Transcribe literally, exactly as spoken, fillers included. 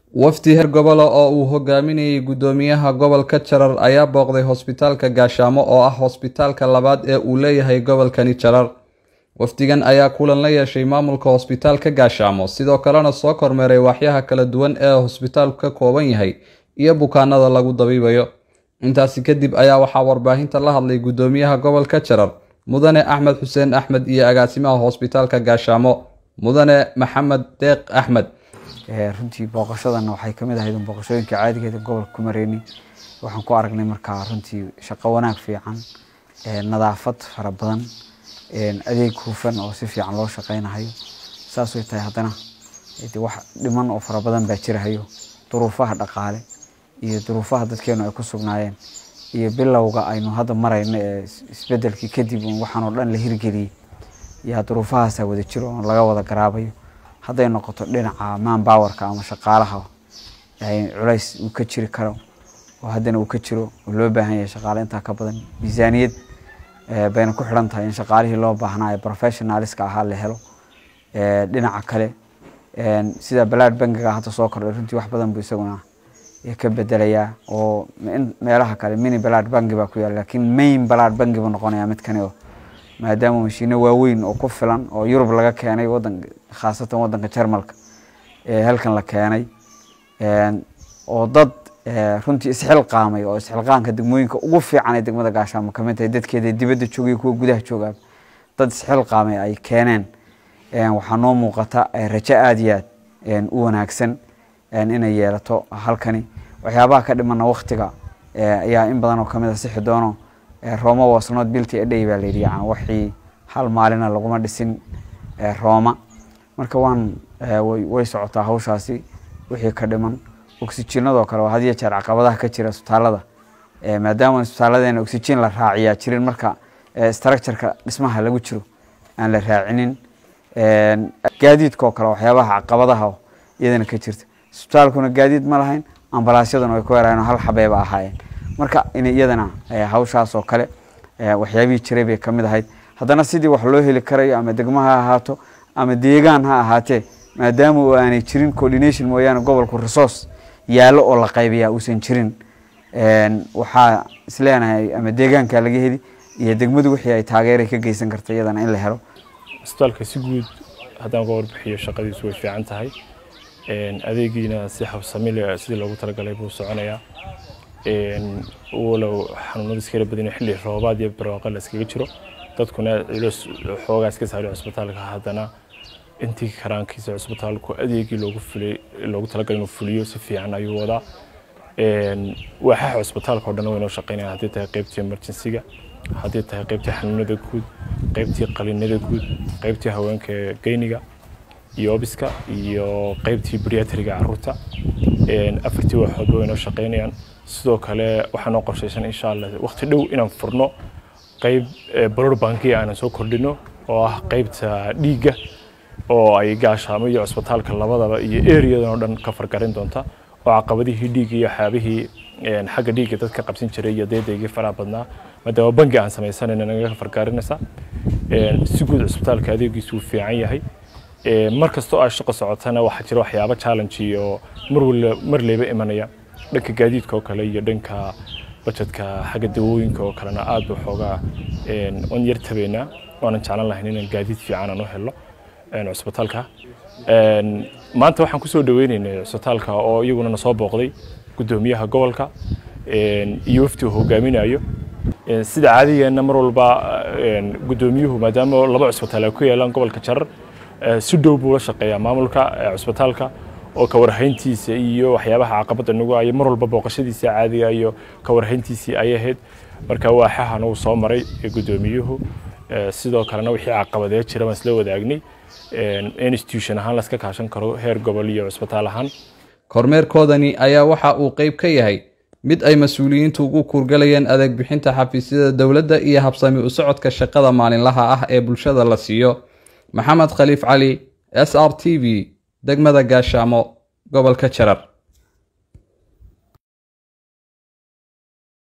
wafdi heer gobol oo uu hogaaminayay gudoomiyaha gobolka Jarar ayaa booqday hospitaalka Gaashaamo oo ah hospitaalka labaad ee uu leeyahay gobolkani Jarar. Wafdigan ayaa kulan la yeeshay maamulka hospitaalka Gaashaamo sidoo kalena soo kormeeray waaxyaha kala duwan ee hospitaalku ka kooban yahay iyo bukaanada lagu dabiibayo. Intaasi kadib ayaa waxaa warbaahinta la hadlay gudoomiyaha gobolka Jarar Mudane Axmed Xuseen Axmed iyo agaasimaha hospitaalka Gaashaamo Mudane Maxamed Deeq Axmed. runtii booqashadana waxay kamid ahayd booqashooyinka caadiga ah ee gobolka Kumareeni waxaan ku aragnay markaa runtii shaqo wanaag fiican ee nadaafad fara badan ee adeeg hufan oo si fiican loo shaqeynayo saas oo tahay hadana ee wax dhiman oo fara badan baa jirayo duruufaha dhaqaale iyo duruufaha dadkeenu ay ku sugnaayeen iyo bilowga aynu hadda marayno ee isbedelkii kadib waxaan oo dhan la hirgeliyay iyo duruufahaas wada jiro oo laga wada garaabayo haday noqoto dhinaca man powerka ama shaqaalaha ay culays uu ka jiri karo oo hadana uu ka jiro oo loo baahan yahay shaqaale inta ka badan miisaaniyad ee bayna ku xiran tahay in shaqaalihii loo baahnaa professionalska ah la helo ee dhinaca kale ee sida blood bankiga hadda soo kordhay runtii wax badan buu isaguna ka bedelaya oo meelaha kale mini blood bank baa ku yaal laakiin main blood bank buu noqonayaa mid kan oo maadaama mashiino waaweyn oo ku filan oo Yurub laga keenay wadan khaasatan wadanka Jarmalka ee halkan la keenay ee oo dad runtii isxilqaamay oo isxilqaanka degmooyinka ugu fiican ee degmada Gaashaamo kamid tahay dadkeeda dibadda joogay kuwa gudaha jooga dad isxilqaamay ay keeneen ee waxa noo muuqata rajo aad iyo aad u wanaagsan inay yeelato halkani waxyaabaha ka dhiman waqtiga ayaa in badan oo kamid ah sixi doono Roma was not built a day baa leeyahay waxii hal maalin lagu ma dhisin Roma marka waan way socotaa hawshaasi wixii ka dhiman oxygenado kale oo hadiya jeer caqabadaha ka jira isbitaalada ee maadaama isbitaaladena oxygen la raaciyaa jirin marka structure-ka dhismaha lagu jiro aan la raacinin ee gaadiidka kale waxyaabaha caqabadaha iyadana ka jirta isbitaalkuna gaadiid ma lahayn ambalaasyaduna way ku yaraan hal xabeeb ahaayeen marka in iyadana hawshaas oo kale waxyaabii jiray bay kamid ahayd hadana sidii wax loo heli karay ama degmaha ahaato ama deegaan ha ahaatee maadaama uu aanay jirin coordination mooyaan gobolku resource yaalo oo la qaybiyaa uusan jirin een waxa isleenahay ama deegaanka laga heli iyo degmadu wixii ay taageero ka geysan kartay iyadana in la helo isbitaalka si guud hadaan ka warbixiyo shaqadiisu way fiican tahay een adeegiina si habsami leh sidii loogu talagalay buu soconayaa een walow xanuunada iska badan xilli roobaad iyo barwaaqo la iskaga jiro dadkuna culus xoogaas ka saaray isbitaalka hadana intii karaankiisa isbitaalku adeegi loogu fulay loogu talagalay inuu fuliyo si fiican ayuu wadaa een waxa isbitaalka oo dhan way noo shaqeynayaan hadii tahay qaybtii emergency-ga hadii tahay qaybtii xanuunada guud qaybtii qaliinada guud qaybtii haweenka geyniga iyo obiska iyo qaybtii pediatriga carruurta een afartii waxood way noo shaqeynayaan sidoo kale waxaan oo qorshaysan insha Allah waqti dhow inaan furno qayb blood banki aan soo kordhino oo ah qaybta dhiiga oo ay Gaashaamo iyo isbitaalka labadaba iyo area-dan oo dhan ka fargarin doonta oo caqabadihii dhiiga iyo xaabihi een xagga dhiiga dadka qabsan jiray iyo deedeeyay faraha badnaa maadaama banki aan sameysanayn naga fargarinaysa een si guud isbitaalka adeegiisu fiican yahay ee markastoo ay shaqo socotana waxa jira waxyaabo challenge iyo mar wala mar leeba imanaya dhanka gaadiidka oo kale iyo dhanka budgetka xagga dawooyinka oo kalena aad u xoogaa een on yar tabeena waan jeclaan lahayn in gaadiid fiican aan u helo een isbitaalka een maanta waxaan ku soo dhaweynaynaa isbitaalka oo iyaguna soo booqday gudoomiyaha gobolka een iyo wafdi hogaaminayo een sida caadigeena mar walba een gudoomiyuhu maadaama laba isbitaal ku yeelan gobolka Jarar si dhow buu la shaqeeyaa maamulka isbitaalka oo ka warhayntiisa iyo waxyaabaha caqabada nagu ay mar walba booqashadiisa caadiga iyo ka warhayntiisa ay ahayd marka waxaan uu soo maray gudoomiyuhu sidoo kalena wixii caqabadaha jira ma isla wadaagnay ee institution ahaan la iska kaashan karo heer gobol iyo isbitaal ahaan kormeerkoodani ayaa waxa uu qayb ka yahay mid ay mas'uuliyiintu ugu kurgalayeen adeeg bixinta xafiisyada dawladda iyo habsami u socodka shaqada maalinlaha ah ee bulshada la siiyo Maxamed Khaliif Cali S R T V degmada Gaashaamo gobolka Jarar.